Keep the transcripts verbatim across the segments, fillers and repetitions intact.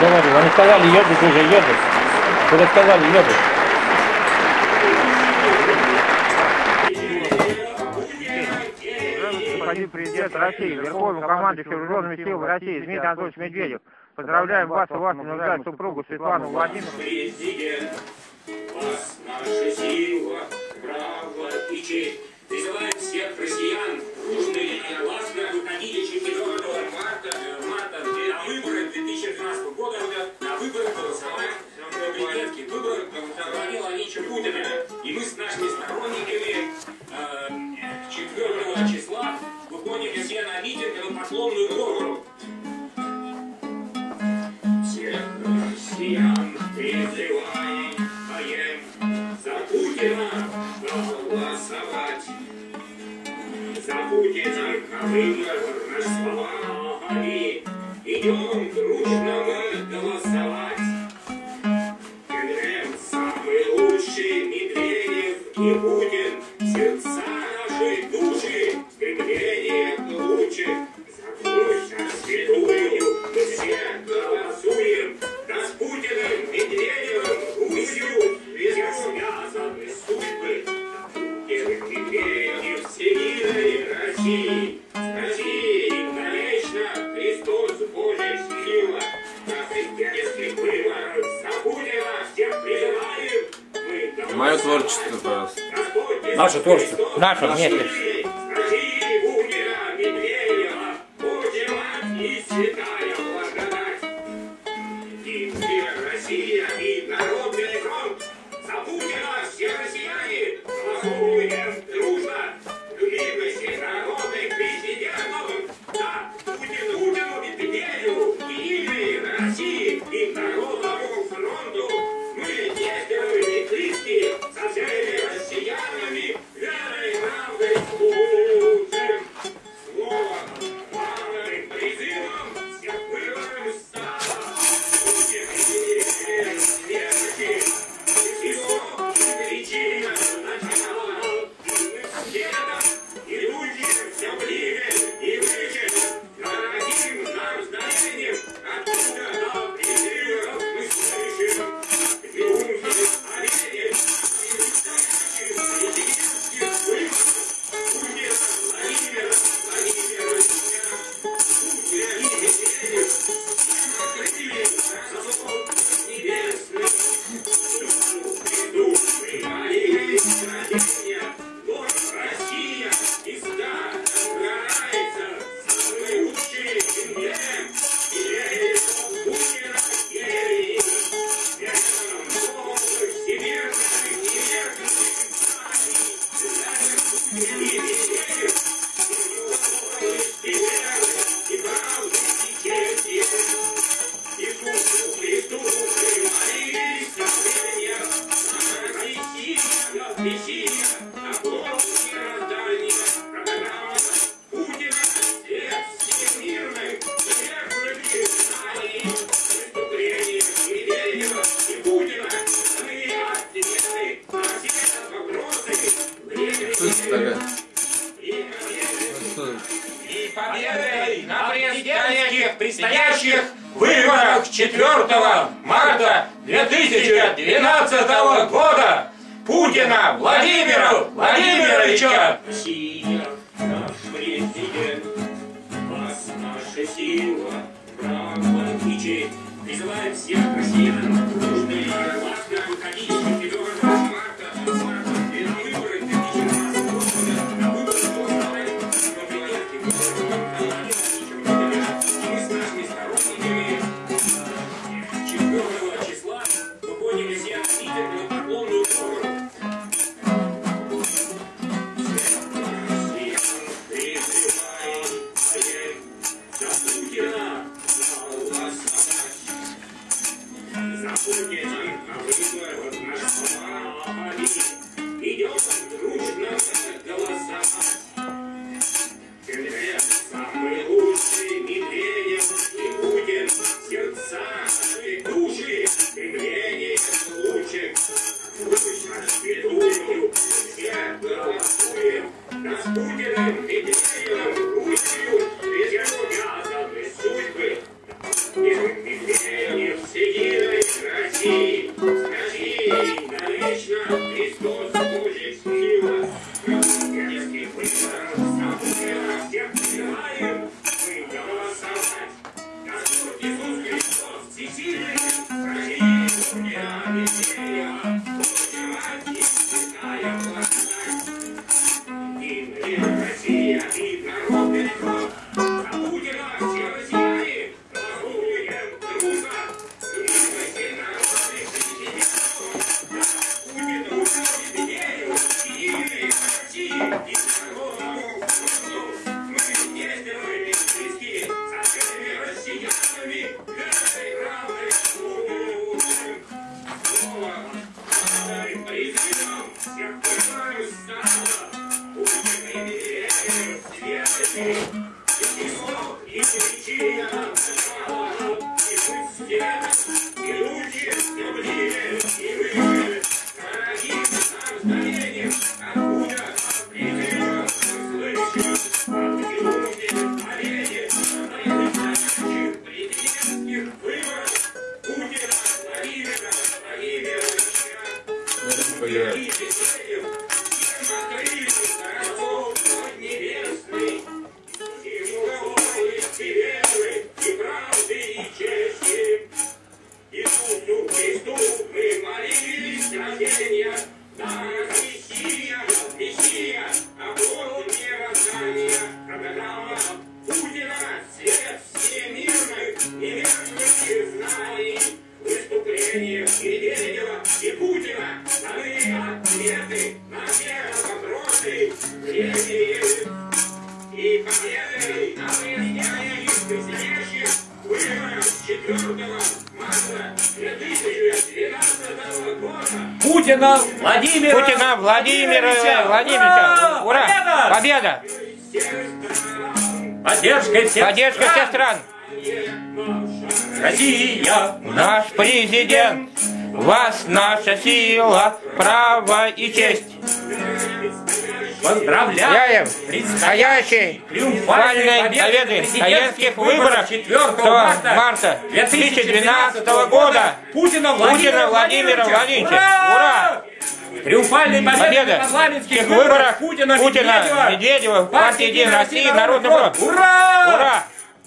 говорил. Они сказали едут, уже едут. Уже сказали едут. Господин президент России, Верховный командующий вооруженными силами России Дмитрий Анатольевич Медведев. Поздравляем вас и вашу молодую супругу Светлану Владимировну. Президент, вас наша сила, право и честь. Призываем всех россиян, дружные и властно выходить четвёртого марта, марта на выборы две тысячи двенадцатого года, на выборы голосовать за президентских выборах Владимира Владимировича Путина. И мы с нашими сторонниками четвёртого числа выходим все на митинг на Поклонную гору. Всех россиян призываем за Путина голосовать. За Путина на выбор расслабали. Идем дружно мы голосовать. Кремль самый лучший, Медведев и Путин. Сердца наши души, стремление лучше. За Путина святую мы все голосуем. Да с Путиным, Медведевым, Русью все связаны судьбы. Путин, Медведев, всемирной России. России навечно Христос Божья сила. На христианских выборах за Путина всех призываем. Мы Мое творчество, пожалуйста. Наше творчество. Наше вместе. России Путина, Медведева, Божья мать и святая благодать. И Россия, и Народный фронт. За Путина все россияне голосуем дружно. Любимости народных президентов. За Путину, Путину, Медведеву, и России, и Народному фронту. Мы действуем и близки со всеми россиянами. Верой, правдой служим. Словом, главным призывом всех выборов стало. Путин и смерти. Песок и причина начала. Света, идущие все ближе и выше. Дорогим нам знаменем, откуда до призывов мы слышим. Юнги, олени, и настоящих президентских выборов. Путина, Владимира, Владимировича. Путина и Медведев, всем открыли золот небесный. Душу приду, примали родения. Город Россия, изда, горается, самый лучший инвент. Идея Путина, гений. Верным Богу всемирных и неверных знаний. Знаем Путин и Медведев, и верность, и правду, и честь. И душу Христу примолились давления. Россия, Россия, оплошь раздания. Программа Путина, свет всемирных, неверных знаний. Преступления Медведева и Путина, мы ответы на все вопросы. Что это такое? И победой на президентских предстоящих выборах четвёртого марта две тысячи двенадцатого года Путина Владимира Владимировича. Россия, наш президент, вас наша сила, право и честь. Призываем всех россиян, дружные и властно выходить четвёртого марта на выборы две тысячи двенадцатого года, на выборы голосовать на президентских выборах. И мы с нашими сторонниками четвёртого числа выходим все на митинг на Поклонную гору. Всех россиян призываем за Путина Путина Владимира Путина Владимира Владимировича. Ура! Победа! Поддержка всех Поддержка всех стран. Россия, Наш президент, вас наша сила, право и честь. поздравляем Предстоящей триумфальной победы в президентских выборах четвёртого марта две тысячи двенадцатого года Путина Путина Владимира Владимировича. Ура! Триумфальной победы Победа в парламентских в выборах Путина, Путина, Медведева, Медведева, партии Единая Россия, Народный фронт. Ура! Ура!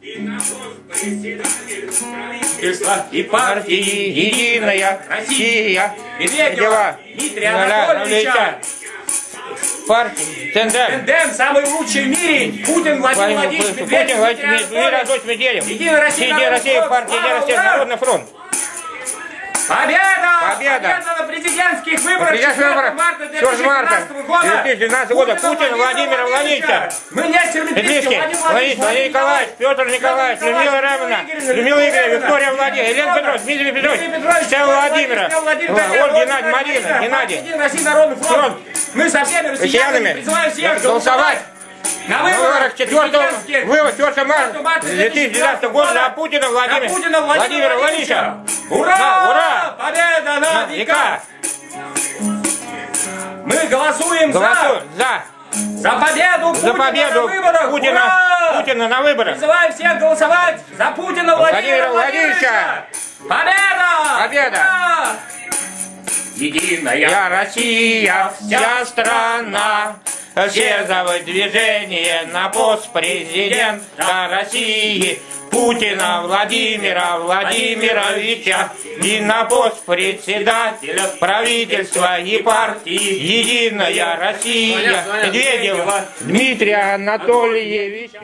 И партии Единая Россия, Медведева Дмитрия Анатольевича. Анатольевича. Партия Тендем. Тендем самый лучший в мире. Путин Владимир Владимирович Путин Медведев. Владимир Владимирович Медведев. Единая Россия, Единая Россия, Народный партия фронт. Единая Россия, Ура! Народный фронт. Победа! Победа! на президентских выборах Президентских выборах четвёртого марта две тысячи двенадцатого года. две тысячи двенадцатого года Путина Владимира Владимировича. Мы Нестор Медведев, Медведевский, Владимир Владимир, Владимир Николаевич, Петр Николаевич, Людмила Равина, Людмила Игоревна, Виктория Владимировна, Елена Петровна, Дмитрий Петрович, Стелла Владимира, Ольга Геннадий, Марина, Геннадий. Единая Россия, Народный фронт. Мы со всеми россиянами Россиянами призываем всех голосовать на на выборах четвёртого марта две тысячи двенадцатого года за Путина Владимира Путина Владимира Владимировича. Ура! Да, ура! Победа на века! Века! Мы голосуем Голосуем за, за победу за Путина победу на выборах! Путина, Ура! Путина на выборах. Призываем всех голосовать за Путина Владимира Владимира Владимировича! Победа! Победа! Ура! Единая Я Россия, вся страна, все за выдвижение на пост президента России Путина Владимира Владимировича и на пост председателя правительства и партии Единая Россия Медведева Дмитрия Анатольевича.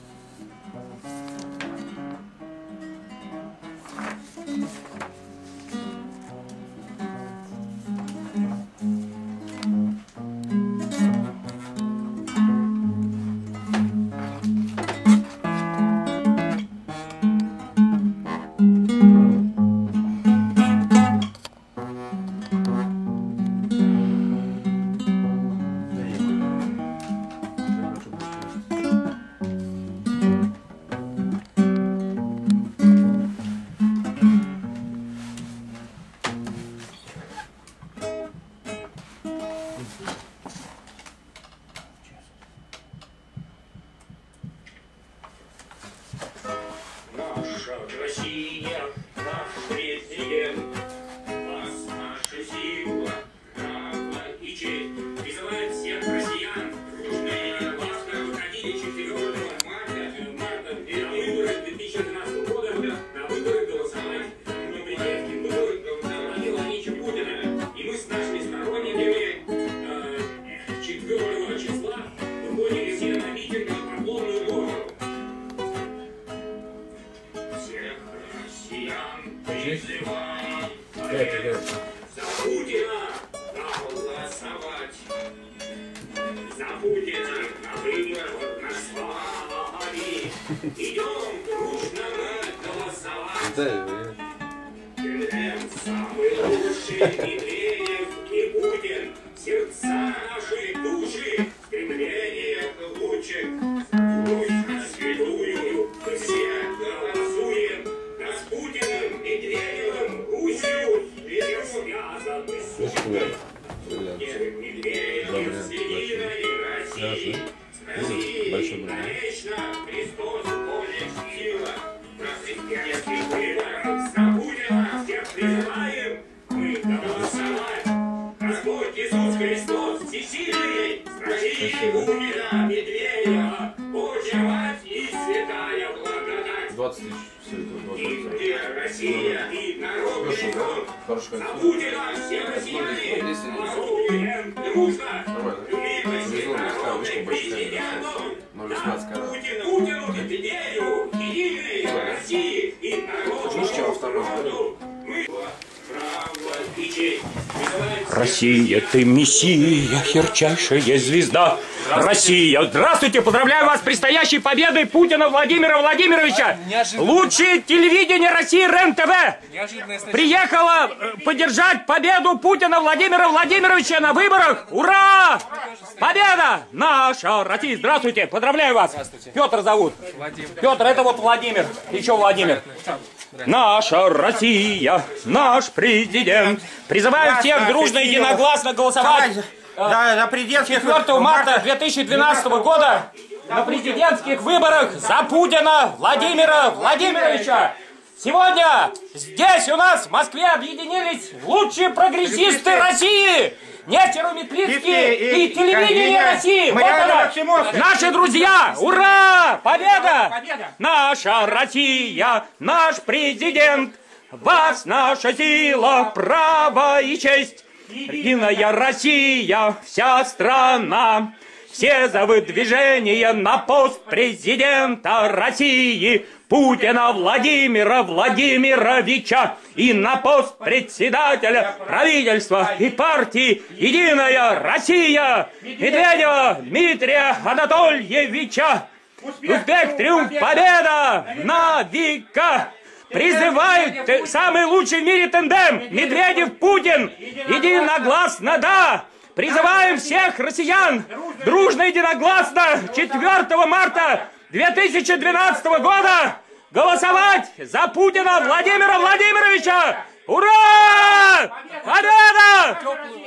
Наша Россия, наш президент, вас наша сила, право и честь. Призывает всех россиян дружно и гласно выходить четвёртого марта на выборы две тысячи двенадцатого года, на выборы голосовать на президентских выборах Владимира Владимировича Путина. И мы с нашими сторонниками э, четвёртого числа выходили все на митинг на Поклонную гору. Всех россиян призываем за Путина проголосовать. За Путина на выборах на славе. Идем дружно голосовать. Тендем самый лучший Медведев и Путин. Сердца наши души, стремление к лучшим. Пусть на святую мы все голосуем. Да с Путиным, Медведевым, Русью ведем связаны судьбы. Медведев с Единой Россией. С Россией навечно Христос Божья сила. На президентских выборах за Путина всех призываем мы голосовать. Господь Иисус Христос всесильный, с Россией Путина, Медведева, Божья мать и святая благодать. двадцать тысяч все это. Где Россия и Народный фронт. Хорошо. За Путина все россияне голосуем дружно. Любимости народным президентом. Путину, Путину, Медведеву, Единой России и Народному фронту. Мы право и честь. Россия, ты мессия, ярчайшая звезда, Россия. Здравствуйте, поздравляю вас с предстоящей победой Путина Владимира Владимировича. Лучшее телевидение России РЕН-ТВ приехала поддержать победу Путина Владимира Владимировича на выборах. Ура! Победа! Наша Россия. Здравствуйте, поздравляю вас. Петр зовут. Петр, это вот Владимир. Еще Владимир. Наша Россия, наш президент. Призываю всех дружно и единогласно голосовать четвёртого марта две тысячи двенадцатого года на президентских выборах за Путина Владимира Владимировича. Сегодня здесь у нас в Москве объединились лучшие прогрессисты России. Нестеров, Метлицкий и телевидение России. Вот она. Наши друзья. Ура! Победа! Победа! Наша Россия, наш президент. Вас наша сила, право и честь. Единая Россия, вся страна. Все за выдвижение на пост президента России Путина Владимира Владимировича и на пост председателя правительства и партии «Единая Россия» Медведева Дмитрия Анатольевича. Успех, триумф, победа на века! Призывают самый лучший в мире тандем Медведев-Путин. Единогласно «да». Призываем всех россиян дружно и единогласно четвёртого марта две тысячи двенадцатого года голосовать за Путина Владимира Владимировича! Ура! Победа!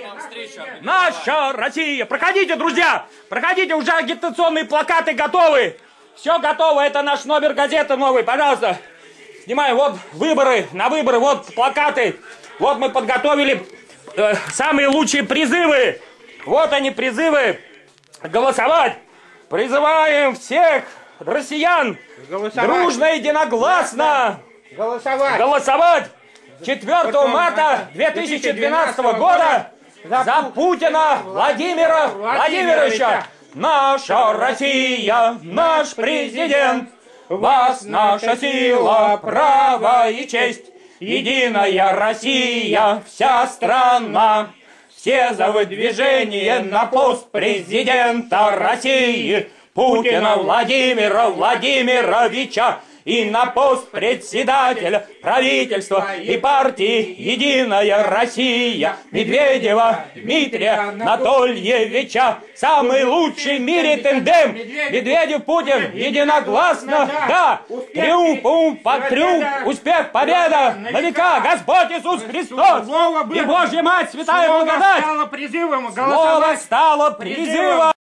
Наша Россия! Проходите, друзья! Проходите, уже агитационные плакаты готовы! Все готово, это наш номер газеты новый, пожалуйста! Снимаем, вот выборы, на выборы, вот плакаты! Вот мы подготовили э, самые лучшие призывы! Вот они, призывы голосовать! Призываем всех россиян голосовать. Дружно и единогласно голосовать, голосовать четвёртого марта две тысячи двенадцатого года за, за Путина Владимира Владимировича. Наша Россия, наш президент, вас наша сила, право и честь. Единая Россия, вся страна. Все за выдвижение на пост президента России Путина Владимира Владимировича и на пост председателя правительства и партии «Единая Россия» Медведева Дмитрия Анатольевича. Самый лучший в мире тандем Медведев-Путин. Единогласно «да». Триумф, умф, триумф, успех, победа на века. Господь Иисус Христос и Божья Мать, святая благодать. Слово стало призывом.